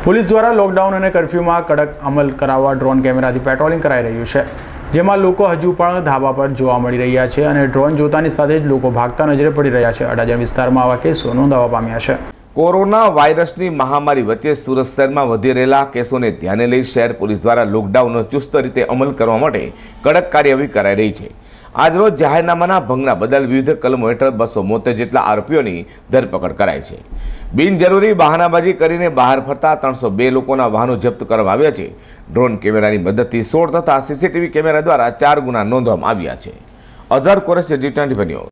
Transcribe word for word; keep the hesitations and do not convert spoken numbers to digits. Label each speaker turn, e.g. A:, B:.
A: Police દ્વારા lockdown અને કર્ફ્યુમાં કડક અમલ કરાવવા ડ્રોન કેમેરાથી પેટ્રોલિંગ કરાઈ રહ્યું છે, જેમાં લોકો હજુ પણ ધાબા પર જોવા મળી રહ્યા છે અને ડ્રોન જોતાની સાથે જ લોકો ભાગતા નજરે પડી રહ્યા છે। અડાજણ વિસ્તારમાં આવા કેસો નોંધાવા પામ્યા છે।
B: કોરોના વાયરસની મહામારી વચ્ચે સુરત શહેરમાં વધી રહેલા કેસોને ધ્યાને લઈ શહેર પોલીસ દ્વારા લોકડાઉનનો ચુસ્ત રીતે અમલ કરવા માટે કડક કાર્યવાહી કરાઈ રહી છે। આજરોજ જાહેરનામાના ભંગના બદલ વિવિધ કલમો હેઠળ બસો બોતેર જેટલા આરોપીઓની ધરપકડ કરાઈ છે। બિનજરૂરી બહાનાબાજી કરીને બહાર ફરતા ત્રણસો બે લોકોના વાહનો જપ્ત કરવામાં આવ્યા છે। ડ્રોન કેમેરાની મદદથી સોળ તથા સીસીટીવી કેમેરા દ્વારા ચાર ગુના નોંધવામાં આવ્યા છે। Azhar Qureshi, G twenty four news.